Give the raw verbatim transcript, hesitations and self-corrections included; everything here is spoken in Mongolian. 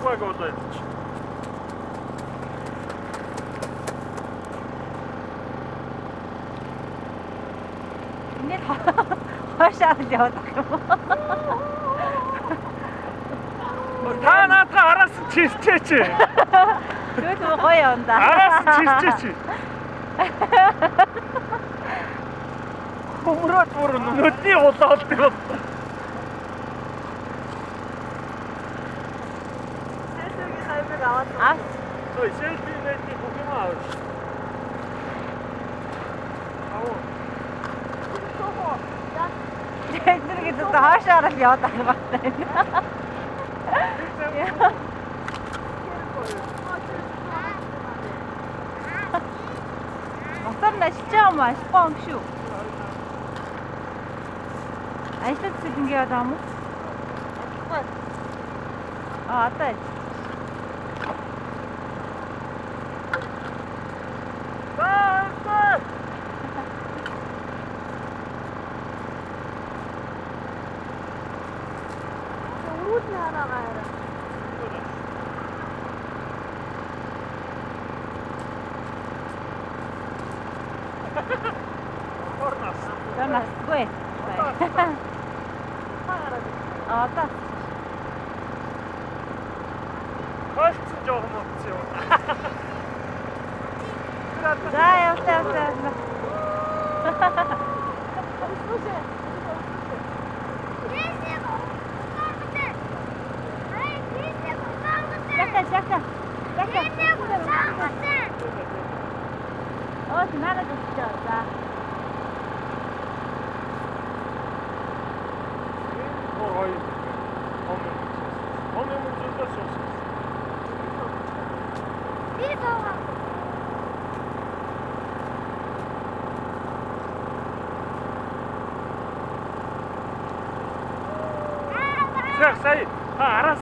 погода это. Нет, хашаад л яваад байгаа юм. Та надад араас нь чирчээч. Тэгвэл гоё юм да. Араас нь чирчээч. Хумрот бүр нүдний улаалт юм. Сэсүгийн хаймыг аваад. Аа. Ой, селфи нэти бүх юм авах. Ау. Эдгээр гэдэг хаашаа л яваад байгаа багтай. Мотор ашиж байгаа юм аа, спон шүү. Ажлаад зүйл ингэ яваад байгаа юм уу? Аа, одоо. Корнас. Корнас, гүй. Аа, та. Хойцсон жоохон утсан юм. За, явтаа, явтаа. Чака, чака. Чака. Ой, надо тут да. Ой. Он ему что-то сосет. Все, стоит. А, раз.